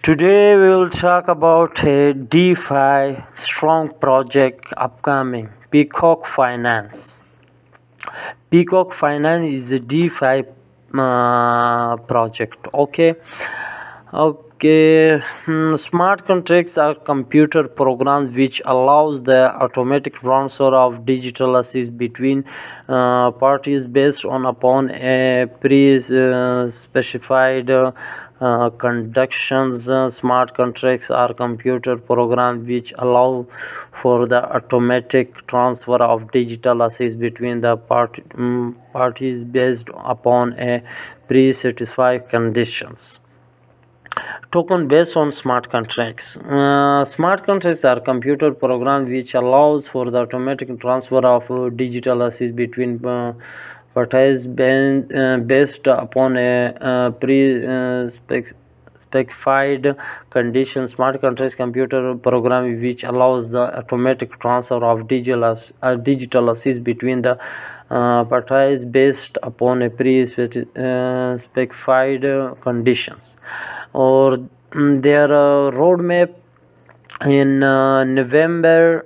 Today we will talk about a DeFi strong project upcoming, Peacock Finance. Peacock Finance is a DeFi project. Smart contracts are computer programs which allows the automatic transfer of digital assets between parties based upon a pre-specified conditions. Smart contracts are computer programs which allow for the automatic transfer of digital assets between the parties based upon a pre-specified conditions. Token based on smart contracts. Smart contracts are computer programs which allows for the automatic transfer of digital assets between parties based upon a specified conditions. Smart contracts computer program which allows the automatic transfer of digital assets between the parties based upon a pre-specified conditions. Or their roadmap in November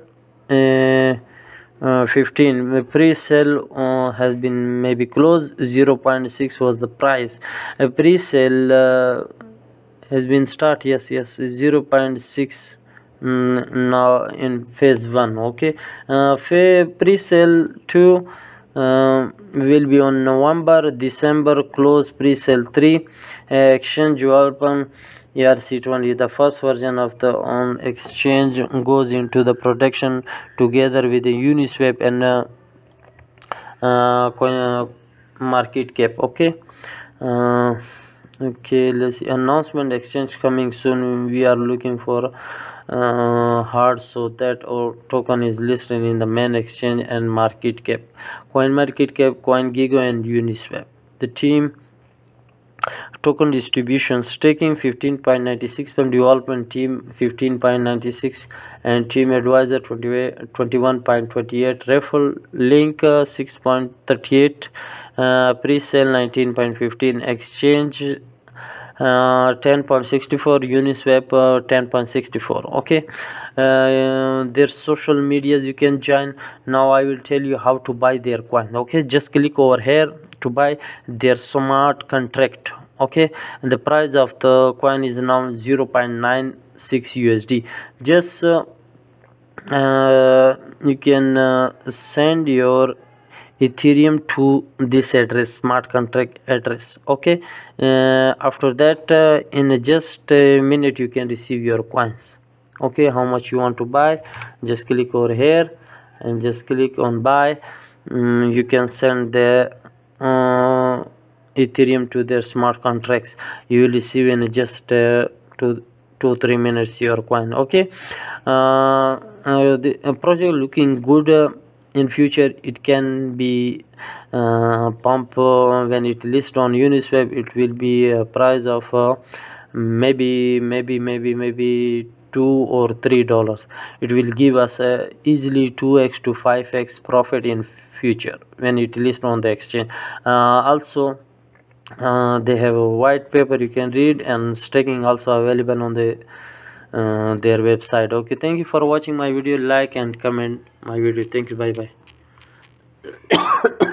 15 pre-sale has been maybe closed. 0.6 was the price. A pre-sale has been start. Yes, 0.6 now in phase 1. Pre-sale 2 will be on November. December close. Pre-sale 3 exchange open ERC20. The first version of the exchange goes into the production together with the Uniswap and market cap. Let's see. Announcement exchange coming soon. We are looking for hard so that our token is listed in the main exchange and market cap, CoinMarketCap, CoinGecko and Uniswap. The team token distribution: staking 15.96 from development team 15.96 and team advisor 21.28, referral link 6.38, pre-sale 19.15, exchange 10.64, Uniswap 10.64. Their social medias you can join. Now I will tell you how to buy their coin. Just click over here to buy their smart contract. And the price of the coin is now 0.96 USD. Just you can send your Ethereum to this address, smart contract address. After that in just a minute you can receive your coins. How much you want to buy, just click over here and just click on buy. You can send the Ethereum to their smart contracts. You will receive in just 2-3 minutes your coin. The project looking good. In future it can be pump when it list on Uniswap. It will be a price of maybe $2 or $3. It will give us easily 2x to 5x profit in future when it list on the exchange. Also they have a white paper you can read, and staking also available on the their website. Thank you for watching my video. Like and comment my video. Thank you. Bye bye.